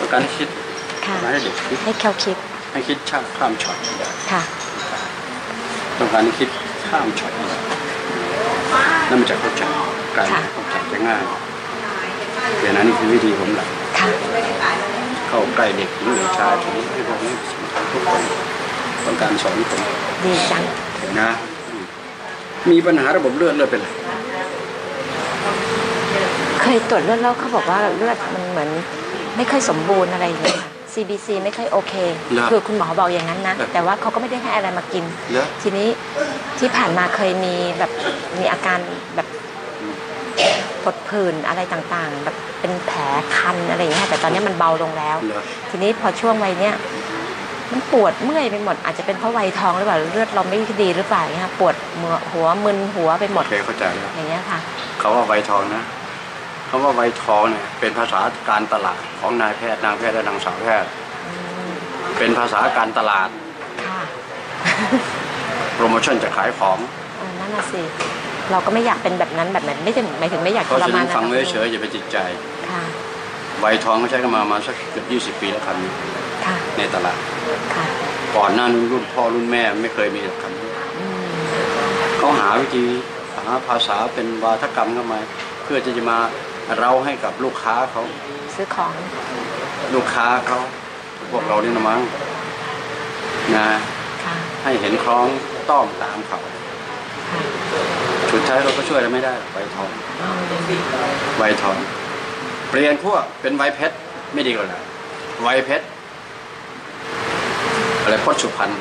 ต้องการให้คิดให้เด็กคิดให้เขาคิดให้คิดข้ามช็อตได้ค่ะต้องการให้คิดข้ามช็อตได้นั่นมันจะเข้าใจการเข้าใจจะง่ายแต่นั้นนี่คือวิธีผมแหละเข้าใกล้เด็กหญิงหรือชายผมให้พวกนี้ทุกคนต้องการสอนผมดีจังเห็นนะมีปัญหาระบบเลือดเป็นไรเคยตรวจเลือดแล้วเขาบอกว่าเลือดมันเหมือนไม่ค่อยสมบูรณ์อะไรอย่างเงี้ย CBC ไม่ค่อยโอเคคือคุณหมอบอกอย่างนั้นนะแต่ว่าเขาก็ไม่ได้ให้อะไรมากินทีนี้ที่ผ่านมาเคยมีแบบมีอาการแบบผดผื่นอะไรต่างๆแบบเป็นแผลคันอะไรอย่างเงี้ยแต่ตอนนี้มันเบาลงแล้วทีนี้พอช่วงวัยเนี้ยมันปวดเมื่อยไปหมดอาจจะเป็นเพราะวัยทองหรือเปล่าเลือดเราไม่ดีหรือเปล่าเนี่ยปวดหัวมึนหัวไปหมดเข้าใจแล้วอย่างเงี้ยค่ะเขาว่าวัยทองนะเขาว่าวัยทองเนี่ยเป็นภาษาการตลาดของนายแพทย์นางแพทย์และนางสาวแพทย์เป็นภาษาการตลาดโปรโมชั่นจะขายของนั่นน่ะสิเราก็ไม่อยากเป็นแบบนั้นไม่ใช่หมายถึงไม่อยากทรมานนะฟังเฉยๆอย่าไปจิตใจวัยทองเขาใช้กันมาสักเกือบ20 ปีแล้วคำนี้ในตลาดก่อนหน้ารุ่นพ่อรุ่นแม่ไม่เคยมีคำนี้เขาหาวิธีหาภาษาเป็นวาทกรรมเข้ามาเพื่อจะมาเราให้กับลูกค้าเขาซื้อของลูกค้าเขาพวกเราเนี่ยนะมั้งนะให้เห็นคล้องต้องตามเขาสุดท้ายเราก็ช่วยอะไรไม่ได้ใบทองใบทองเปลี่ยนขั้วเป็นใบเพชรไม่ดีกว่าเลยใบเพชรอะไรพจน์สุพรรณ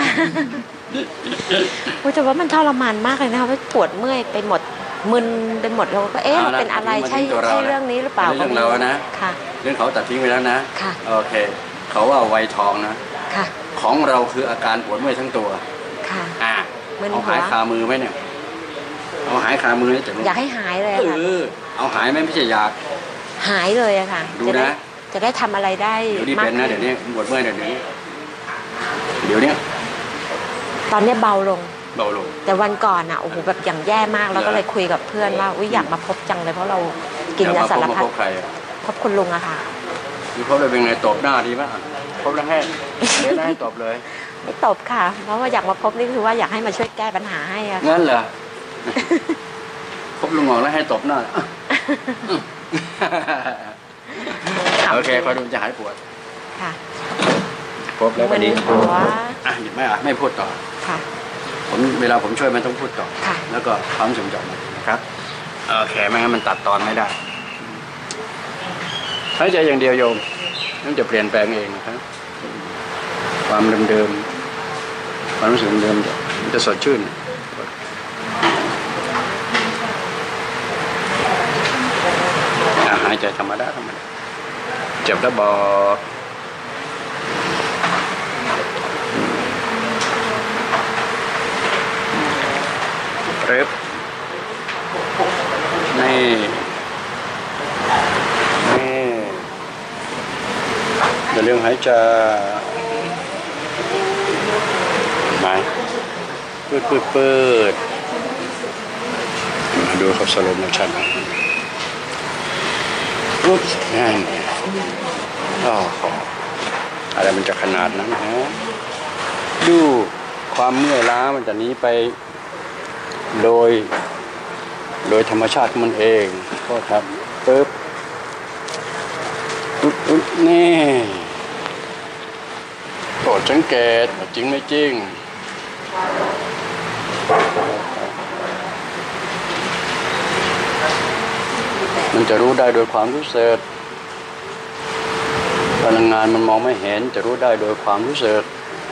แต่ว่ามันทรมานมากเลยนะคะปวดเมื่อยไปหมดมึนไปหมดเราก็มันเป็นอะไรใช่เรื่องนี้หรือเปล่าเรื่องเรานะเรื่องเขาตัดทิ้งไปแล้วนะโอเคเขาว่าวัยทองนะของเราคืออาการปวดเมื่อยทั้งตัวเอาหายคามือไหมเนี่ยเอาหายคามืออยากให้หายเลยเอาหายไหมไม่ใช่อยากหายเลยอะค่ะดูนะจะได้ทำอะไรได้เดี๋ยวนี้เป็นนะเดี๋ยวนี้ปวดเมื่อยเดี๋ยวนี้ตอนนี้เบาลงแต่วันก่อนอ่ะโอ้โหแบบอย่างแย่มากแล้วก็เลยคุยกับเพื่อนว่าอยากมาพบจังเลยเพราะเรากินยาสารพัดพบคุณลุงอะค่ะพบเลยเป็นไงตบหน้าดีมากพบแล้วให้ไม่ให้ตบเลยไม่ตบค่ะเพราะว่าอยากมาพบนี่คือว่าอยากให้มาช่วยแก้ปัญหาให้อะงั้นเหรอพบลุงหงอกแล้วให้ตบหน้าโอเคคอยดูจะหายปวดค่ะพบแล้วก็ดีหยุดไม่พูดต่อค่ะเวลาผมช่วยมันต้องพูดต่อแล้วก็ความสมจบนะครับโอเคไม่งั้นมันตัดตอนไม่ได้หายใจอย่างเดียวโยมนั่นจะเปลี่ยนแปลงเองนะครับความเดิมความรู้สึกเดิมมันจะสดชื่นหายใจธรรมดาเจ็บแล้วบอกเร็บนี่เดี๋ยวเรื่องหายใจไหมปืดดูเขาสโลว์โมชั่นปุ๊บนั่นอะไรมันจะขนาดนั้นฮะดูความเมื่อยล้ามันจะหนีไปโดยธรรมชาติมันเองก็ครับปึ๊บนี่โปรดสังเกตจริงไม่จริงมันจะรู้ได้โดยความรู้สึกพลังงานมันมองไม่เห็นจะรู้ได้โดยความรู้สึก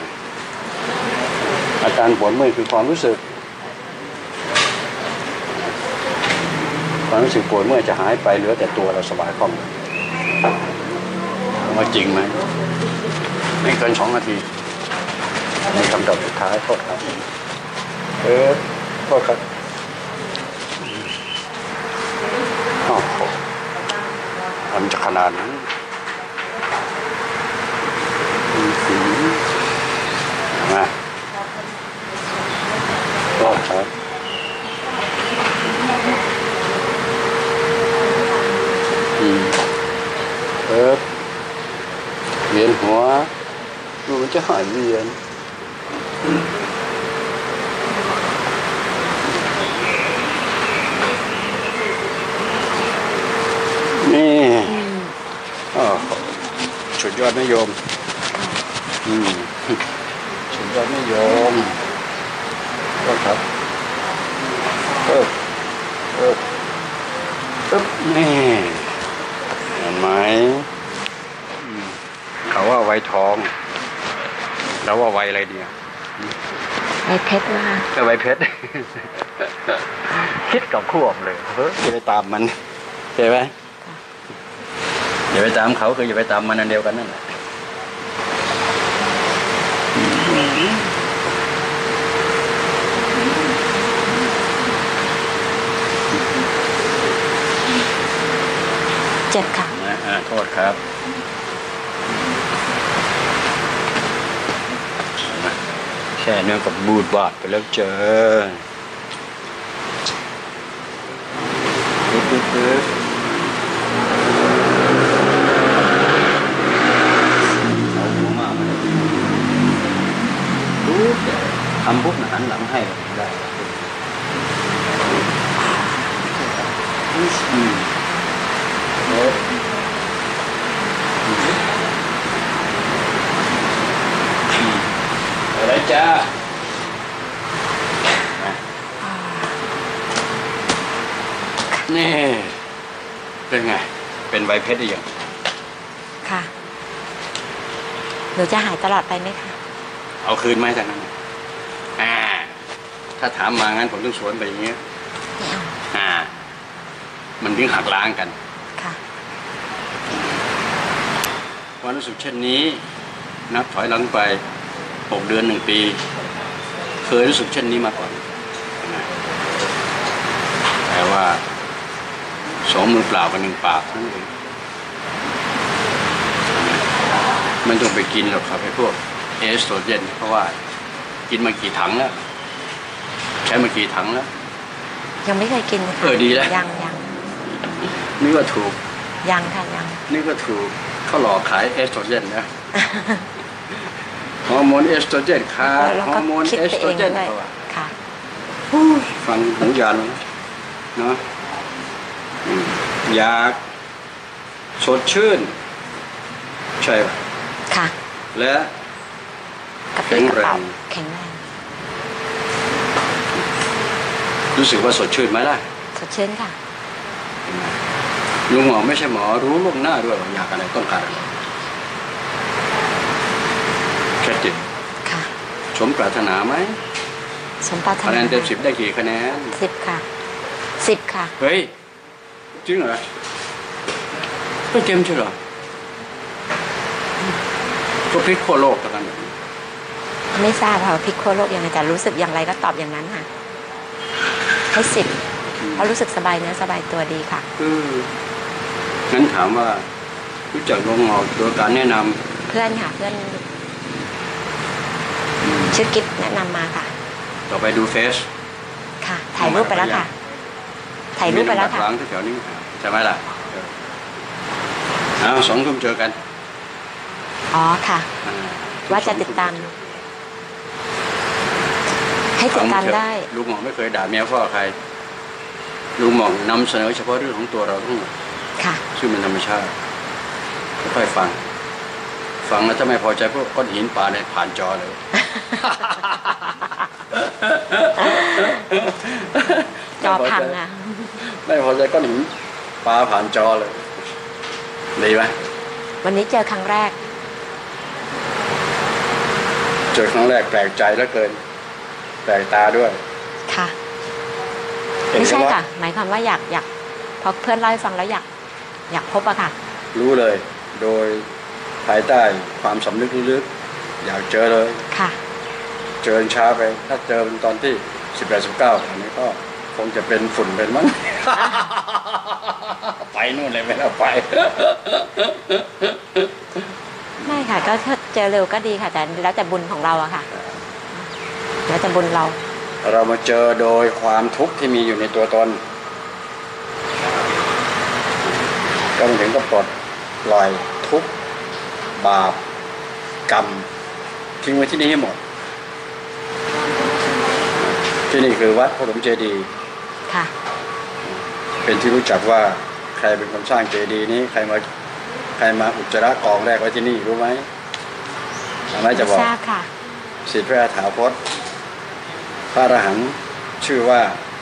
อาการปวดเมื่อยคือความรู้สึกความรู้สึกปวดเมื่อยจะหายไปเหลือแต่ตัวเราสบายคล่องว่าจริงไหมไม่เกิน2 นาทีในคำตอบสุดท้ายโทษครับโทษครับมันจะขนาดนั้นนะโทษครับเวียนหัวมันจะหายเวียนนี่สุดยอดนิยมสุดยอดนิยมก็ครับนี่เห็นไหมเขาว่าไวทองแล้วว่าไวอะไรเนี่ยไวเพชรว่าก็ไวเพชรคิดกับควบเลยอย่าไปตามมันใช่ไหมอย่าไปตามเขาคืออย่าไปตามมันอันเดียวกันนั่นแหละเจ็บค่ะโทษครับแค่เนื้อกับบูดบาดไปแล้วเจอเอาหัวมาทำปุ๊บหันหลังให้ได้อะไรจ้านี่เป็นไงเป็นใบเพชรได้ยังค่ะหนูจะหายตลอดไปไหมคะเอาคืนไหมจากนั้นถ้าถามมางั้นผมต้องสวนไปอย่างเงี้ยมันถึงหักล้างกันค่ะความรู้สึกเช่นนี้นับถอยหลังไป6 เดือน1 ปีเคยรู้สึกเช่นนี้มาก่อนแต่ว่า2 มือเปล่ากับ1 ปากนั่นเองไม่ต้องไปกินหรอกครับไอ้พวกเอสโตรเจนเพราะว่ากินมากี่ถังแล้วใช้มากี่ถังแล้วยังไม่เคยกินดีแล้วยังนี่ก็ถูกยังค่ะยังนี่ก็ถูกเขาหลอกขายเอสโตรเจนนะฮอร์โมนเอสโตรเจนค่ะฮอร์โมนเอสโตรเจนค่ะฟังหูยานเนาะอยากสดชื่นใช่ป่ะค่ะและแข็งแรงรู้สึกว่าสดชื่นไหมล่ะสดชื่นค่ะลุงหมอไม่ใช่หมอรู้ล่วงหน้าด้วยว่าอยากอะไรต้องการอะไรแค่จิตค่ะสมปรารถนาไหมสมปรารถนาคะแนนเต็ม10ได้กี่คะแนน 10ค่ะ10ค่ะเฮ้ยจริงเหรอไม่เต็มใช่เหรอก็พลิกขั้วโลกตอนนั้นไม่ทราบค่ะพลิกขั้วโลกยังไงแต่รู้สึกอย่างไรก็ตอบอย่างนั้นค่ะให้10เพราะรู้สึกสบายเนื้อสบายตัวดีค่ะงั้นถามว่ารู้จักลงหมอโดยการแนะนำเพื่อนค่ะเพื่อนชื่อกิ๊บแนะนำมาค่ะต่อไปดูเฟซค่ะถ่ายรูปไปแล้วค่ะถ่ายรูปไปแล้วค่ะหลังแถวนี้ใช่ไหมล่ะ2 ทุ่มเจอกันอ๋อค่ะว่าจะติดตามให้ติดตามได้ลุงหมองไม่เคยด่าเมียพ่อใครลุงหมองนำเสนอเฉพาะเรื่องของตัวเราทั้งหมดค่ะซึ่งเป็นธรรมชาติค่อยฟังแล้วถ้าไม่พอใจพวกก้อนหินปาเนี่ยผ่านจอเลยจอพังอ่ะไม่พอใจก้อนหินปาผ่านจอเลยดีไหมวันนี้เจอครั้งแรกแปลกใจแล้วเกินแปลกตาด้วยค่ะไม่ใช่ค่ะหมายความว่าอยากพอเพื่อนเล่าให้ฟังแล้วอยากพบอะค่ะรู้เลยโดยภายใต้ความสำนึกลึกๆอยากเจอเลยค่ะเจอช้าไปถ้าเจอตอนที่18-19อันนี้ก็คงจะเป็นฝุ่นเป็นมั้งไปนู่นเลยไม่เอาไปไม่ค่ะก็เจอเร็วก็ดีค่ะแต่แล้วแต่บุญของเราอะค่ะแล้วแต่บุญเรามาเจอโดยความทุกข์ที่มีอยู่ในตัวตนก็ถึงก็ปลดปล่อยทุกข์บาปกรรมทิ้งไว้ที่นี่ให้หมดที่นี่คือวัดพระปฐมเจดีย์ค่ะเป็นที่รู้จักว่าใครเป็นคนสร้างเจดีย์นี้ใครมาอุจจาระกองแรกไว้ที่นี่รู้ไหมอะไรจะบอกทราบค่ะศิษย์พระถาพจน์พระอรหันต์ชื่อว่า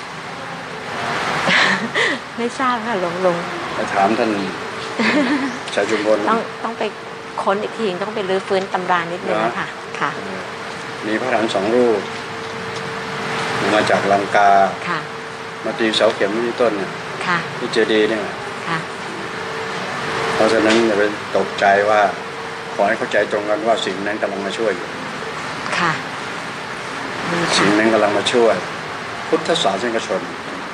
ไม่ทราบค่ะหลวงไปถามท่านชายจุมพลต้องไปค้นอีกทีต้องไปรื้อฟื้นตำรานิดนึงนะคะค่ะมีพระอรหันต์2 รูปมาจากลังกาค่ะมาตีเสาเข็มที่ต้นเนี่ยที่เจดีย์เนี่ยเพราะฉะนั้นอย่าไปตกใจว่าขอให้เข้าใจตรงกันว่าสิ่งนั้นกำลังมาช่วยอยู่ค่ะสิ่งนั้นกำลังมาช่วยพุทธศาสนิกชน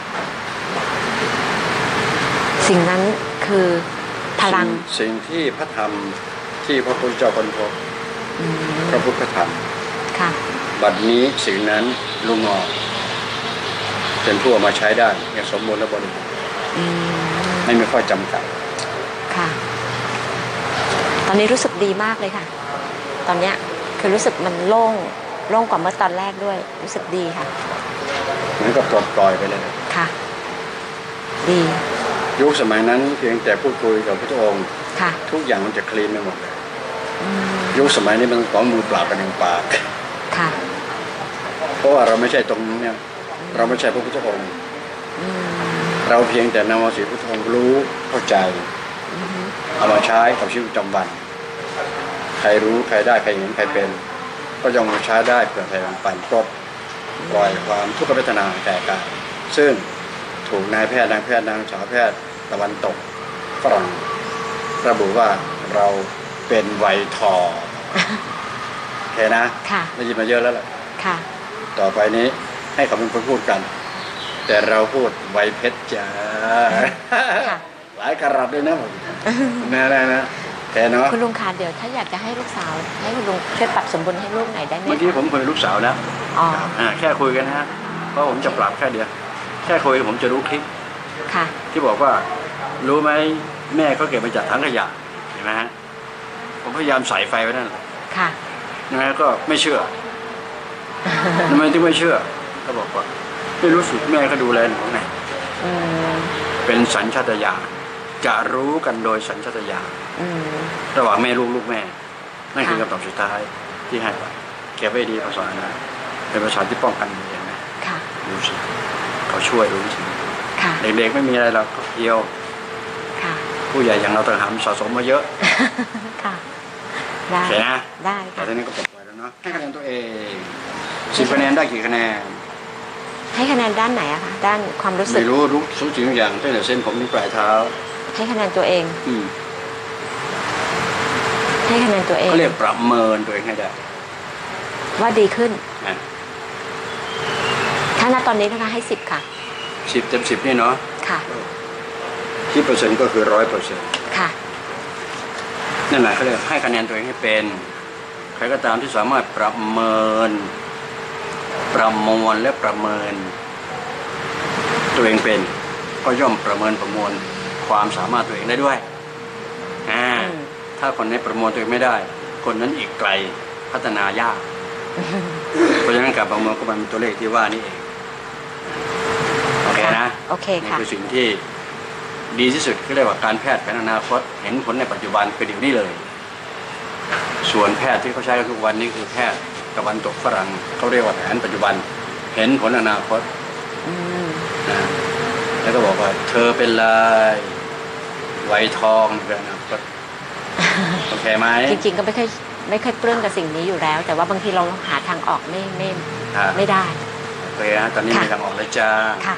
สิ่งนั้นคือพลังสิ่งที่พระธรรมที่พระพุทธเจ้าค้นพบพระพุทธธรรมบัดนี้สิ่งนั้นลุงงอเป็นผู้มาใช้ได้อย่างสมบูรณ์และบริบูรณ์ไม่มีข้อจำกัดค่ะตอนนี้รู้สึกดีมากเลยค่ะตอนนี้คือรู้สึกมันโล่งกว่าเมื่อตอนแรกด้วยรู้สึกดีค่ะเหมือนกับปลดปล่อยไปเลยค่ะดียุคสมัยนั้นเพียงแต่พูดคุยกับพระองค์ทุกอย่างมันจะคลีนไปหมดเลยยุคสมัยนี้มันของมือเปล่ากันอย่างปากค่ะเพราะว่าเราไม่ใช่ตรงนี้เนี่ยเราไม่ใช่พระพุทธองค์เราเพียงแต่นำเอาสิ่งพระพุทธองค์รู้เข้าใจเอามาใช้กับชีวิตประจำวันใครรู้ใครได้ใครเห็นใครเป็นก็ย่อมมาใช้ได้เพื่อแผ่ปันปลดปล่อยความทุกขเวทนาแก่กายซึ่งถูกนายแพทย์นางสาวแพทย์ตะวันตกฝรั่งระบุว่าเราเป็นไวทอโอเคนะได้ยินมาเยอะแล้วแหละต่อไปนี้ให้เขาเป็นคนพูดกันแต่เราพูดไวเพชรจ้าหลายกระดับด้วยนะนะแค่เนาะคุณลุงคะเดี๋ยวถ้าอยากจะให้ลูกสาวให้คุณลุงช่วยปรับสมดุลให้ลูกหน่อยได้ไหมเมื่อกี้ผมคุยกับลูกสาวแล้วแค่คุยกันฮะเพราะผมจะปรับแค่เดียวแค่คุยผมจะรู้คลิปที่บอกว่ารู้ไหมแม่เขาเก็บมาจากถังขยะเห็นไหมฮะผมพยายามใส่ไฟไว้นั่นแหละยังไงก็ไม่เชื่อทำไมถึงไม่เชื่อเขาบอกว่าไม่รู้สึกแม่ก็ดูแลหนูไงเป็นสัญชาตญาณจะรู้กันโดยสัญชาตญาณระหว่างแม่ลูกแม่นั่นคือคำตอบสุดท้ายที่ให้ไปเก็บไว้ดีภาษานะเป็นภาษาที่ป้องกันเห็นไหมรู้สิเขาช่วยรู้สิเด็กๆไม่มีอะไรหรอกเดียวผู้ใหญ่อย่างเราต่างหากสะสมมาเยอะได้ใช่นะได้แต่ทีนี้ก็ปลดปล่อยแล้วเนาะให้คะแนนตัวเอง10 คะแนนได้กี่คะแนนให้คะแนนด้านไหนอะคะด้านความรู้สึกไม่รู้ทุกสิ่งทุกอย่างตั้งแต่เส้นผมถึงปลายเท้าให้คะแนนตัวเองให้คะแนนตัวเองเขาเรียกประเมินตัวเองให้ได้ว่าดีขึ้นถ้าณตอนนี้นะคะให้10ค่ะ 10 เต็ม 10นี่เนาะค่ะ 10%ก็คือ100% ค่ะนั่นแหละเขาเรียกให้คะแนนตัวเองให้เป็นใครก็ตามที่สามารถประเมินประมวลและประเมินตัวเองเป็นก็ย่อมประเมินประมวลความสามารถตัวเองได้ด้วยถ้าคนนี้ประมวลตัวเองไม่ได้คนนั้นอีกไกลพัฒนายากเพราะฉะนั้นการประเมินก็มันเป็นตัวเลขที่ว่านี่เองโอเคนะโอเคค่ะนี่คือสิ่งที่ดีที่สุดที่เรียกว่าการแพทย์แผนอนาคตเห็นผลในปัจจุบันคือเดี๋ยวนี้เลยส่วนแพทย์ที่เขาใช้กันทุกวันนี้คือแพทย์ตะวันตกฝรั่งเขาเรียกว่าแผนปัจจุบันเห็นผลอนาคตนะแล้วก็บอกว่าเธอเป็นลายไวทองเป็นอนาคตโอเคไหมจริงๆก็ไม่ค่อยเปลื้องกับสิ่งนี้อยู่แล้วแต่ว่าบางทีเราหาทางออกไม่ได้โอเคนะตอนนี้มีทางออกแล้วจ้า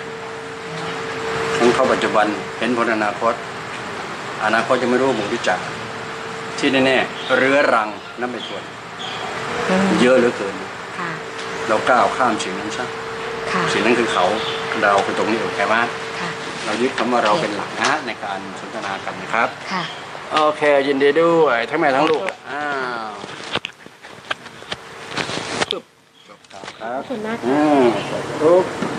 ทั้งเข้าปัจจุบันเห็นผลอนาคตยังไม่รู้หมู่ที่จักที่แน่ๆเรื้อรังนั่นเป็นส่วนเยอะเหลือเกินเราก้าวข้ามสิ่งนั้นซะสิ่งนั้นคือเขาเราคือตรงนี้โอเคไหมเรายึดคำว่าเราเป็นหลักนะในการสนทนากันนะครับโอเคยินดีด้วยทั้งแม่ทั้งลูกขอบคุณมากทุก